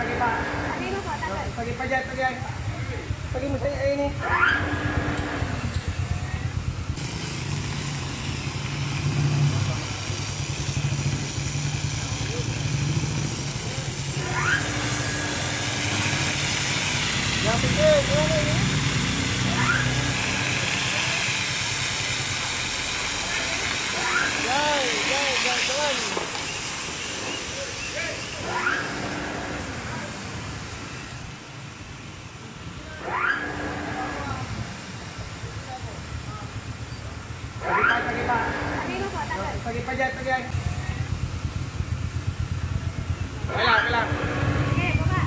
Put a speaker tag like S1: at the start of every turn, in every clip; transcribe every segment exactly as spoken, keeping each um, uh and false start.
S1: pagi pa.
S2: Pagi mo po, tagal.
S1: Pagi pa dyan, pagi. Pagi mo sa ini. Yang penting, gimana ini? Jai, jai, jai, jalan. Pagi pa, pagi pa.
S2: Pagi mo po, tagal.
S1: Pagi pa dyan, pagi. Kailang, kailang.
S2: Sige, baba.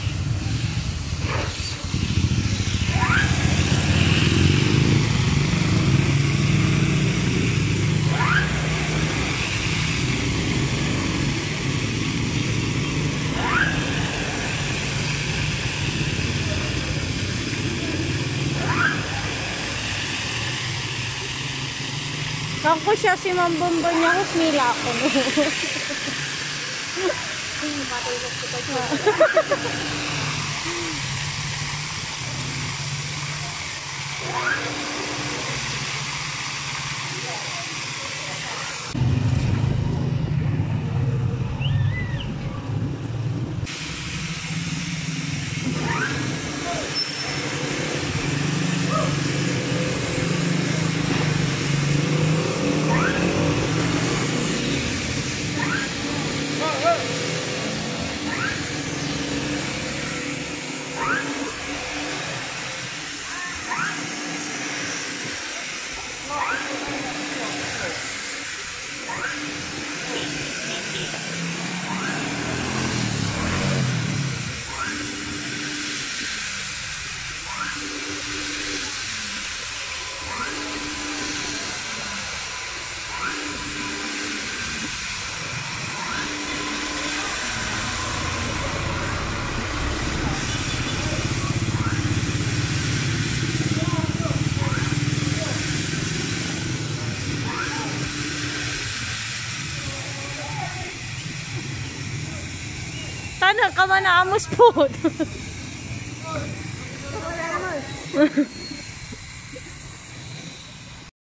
S3: Ako siya si Mambombo niya, husmila ako.
S2: Matulog ko pa.
S3: Tanang ka man na amos po.